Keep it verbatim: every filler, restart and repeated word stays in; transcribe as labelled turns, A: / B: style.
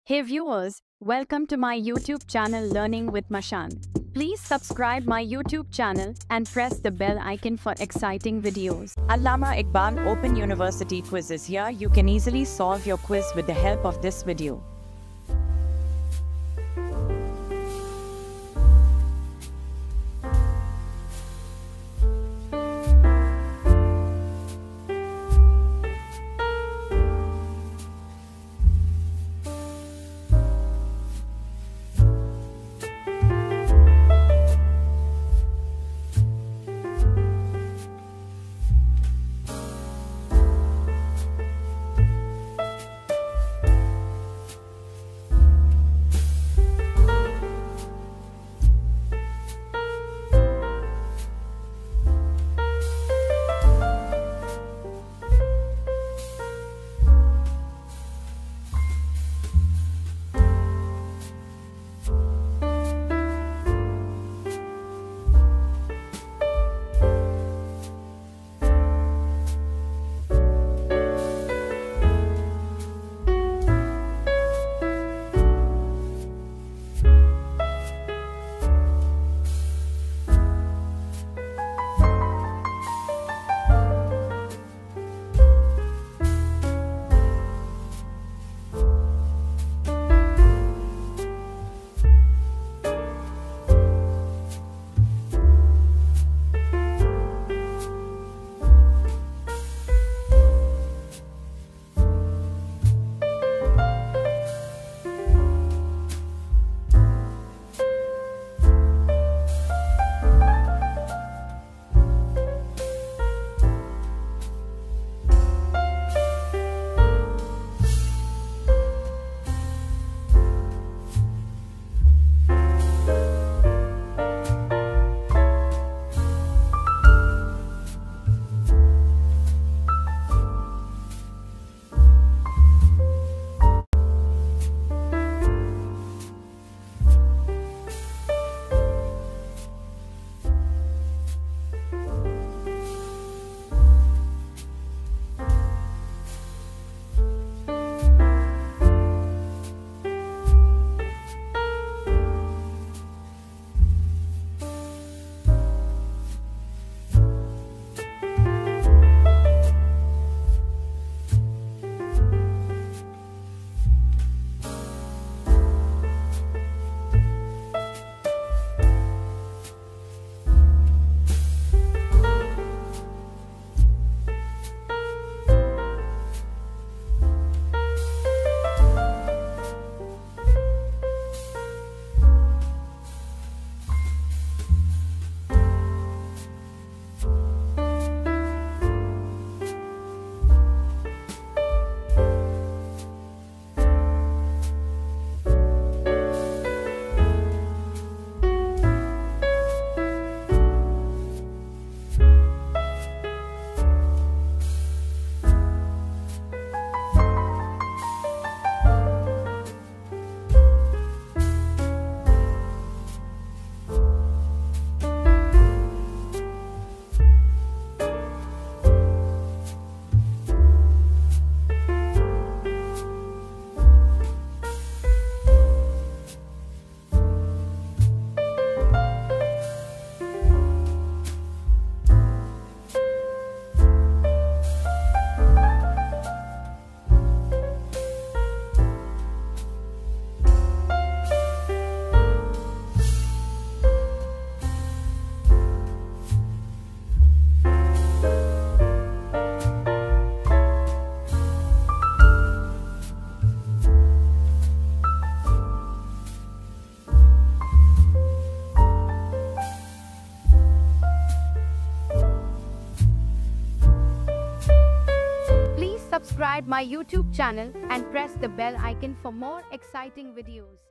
A: Hey viewers, welcome to my YouTube channel Learning with Mashan. Please subscribe my YouTube channel and press the bell icon for exciting videos. Allama Iqbal Open University quiz is here. You can easily solve your quiz with the help of this video.
B: Subscribe my YouTube channel and press the bell icon for more exciting videos.